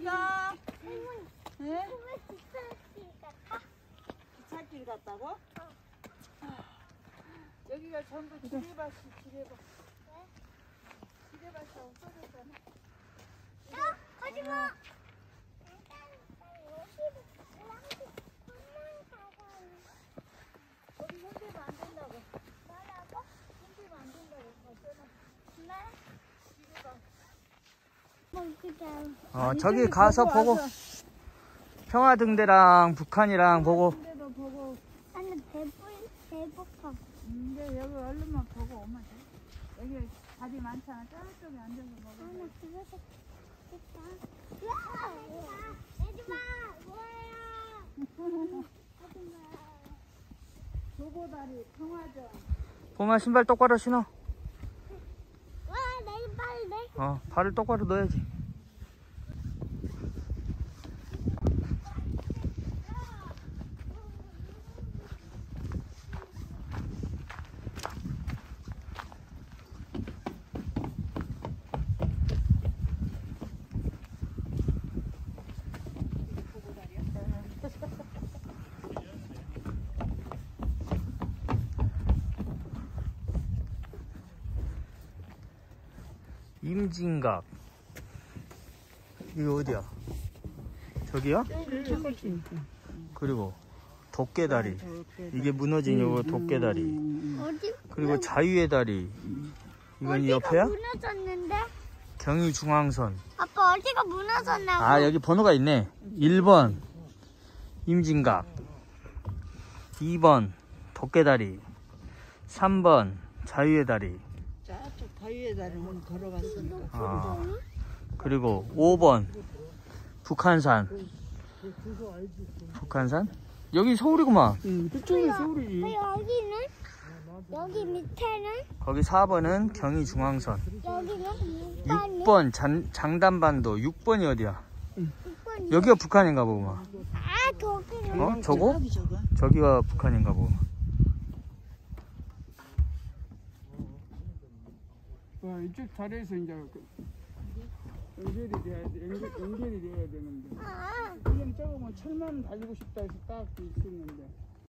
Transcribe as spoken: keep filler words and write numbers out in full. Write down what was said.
어디가? 네? 기찻길 갔다고? 어. 여기가 전부 지뢰밭이 지뢰밭. 지뢰밭이 없어졌잖아. 야, 가지마. 거기 손대면 안 된다고. 뭐라고? 손대면 안 된다고. 뭐 그냥 어, 저기 가서 보고 평화등대랑 북한이랑 보고. 근데도 보고. 나는 배불 배고파. 근데 여기 얼른만 보고 오면 돼. 여기 밥이 많잖아. 저쪽에 앉아서 먹어. 나는 집에서 있다. 야, 내지마. 뭐야? 조보다리 평화전. 봄아 신발 똑바로 신어. 와, 내일 빨리 내. 어, 발을 똑바로 넣어야지. 임진각. 이게 어디야? 저기야? 그리고 도깨다리. 이게 무너진 요 도깨다리. 어디? 그리고 자유의 다리. 이건 이 옆에야? 무너졌는데? 경의중앙선. 아빠 어디가 무너졌나고? 아, 여기 번호가 있네. 일 번 임진각, 이 번 도깨다리, 삼 번 자유의 다리. 저쪽 다위에 다리는 걸어갔으니까. 아, 그리고 오 번 북한산. 북한산? 여기 서울이구만. 응, 그쪽이 서울이지. 그 여기는? 여기 밑에는? 거기 사 번은 경의중앙선. 여기는? 육 번 장, 장단반도. 육 번이 어디야? 육 번이. 여기가 북한인가 보구만. 아, 저기는? 어? 저거? 저기가 북한인가 보구만. 와, 이쪽 자리에서 이제 그 연결이 돼야 돼, 연결, 연결이 돼야 되는데. 아, 지금 저거 뭐 철만 달리고 싶다 해서 딱 있었는데.